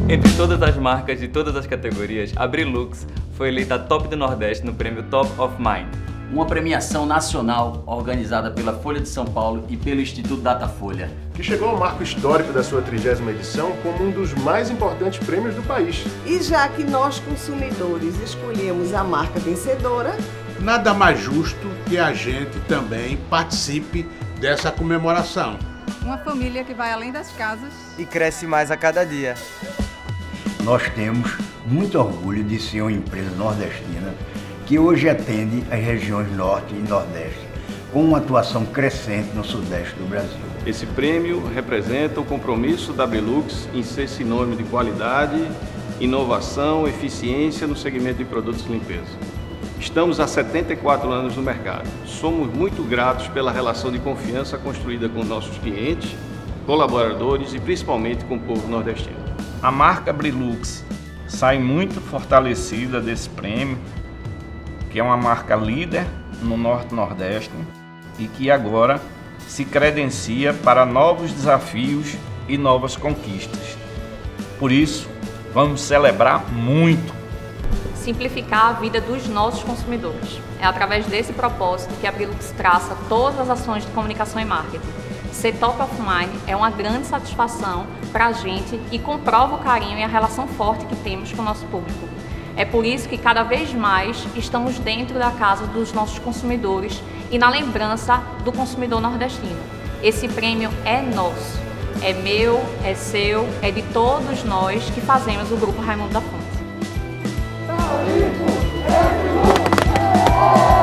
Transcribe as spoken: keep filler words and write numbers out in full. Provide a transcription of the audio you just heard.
Entre todas as marcas de todas as categorias, a Brilux foi eleita Top do Nordeste no prêmio Top of Mind. Uma premiação nacional organizada pela Folha de São Paulo e pelo Instituto Datafolha, que chegou ao marco histórico da sua trigésima edição como um dos mais importantes prêmios do país. E já que nós, consumidores, escolhemos a marca vencedora, nada mais justo que a gente também participe dessa comemoração. Uma família que vai além das casas e cresce mais a cada dia. Nós temos muito orgulho de ser uma empresa nordestina que hoje atende as regiões Norte e Nordeste, com uma atuação crescente no Sudeste do Brasil. Esse prêmio representa o compromisso da Brilux em ser sinônimo de qualidade, inovação, eficiência no segmento de produtos de limpeza. Estamos há setenta e quatro anos no mercado. Somos muito gratos pela relação de confiança construída com nossos clientes, colaboradores e principalmente com o povo nordestino. A marca Brilux sai muito fortalecida desse prêmio, que é uma marca líder no Norte e Nordeste e que agora se credencia para novos desafios e novas conquistas. Por isso, vamos celebrar muito. Simplificar a vida dos nossos consumidores. É através desse propósito que a Brilux traça todas as ações de comunicação e marketing. Ser top of mind é uma grande satisfação para a gente e comprova o carinho e a relação forte que temos com o nosso público. É por isso que cada vez mais estamos dentro da casa dos nossos consumidores e na lembrança do consumidor nordestino. Esse prêmio é nosso, é meu, é seu, é de todos nós que fazemos o Grupo Raimundo da Fonte.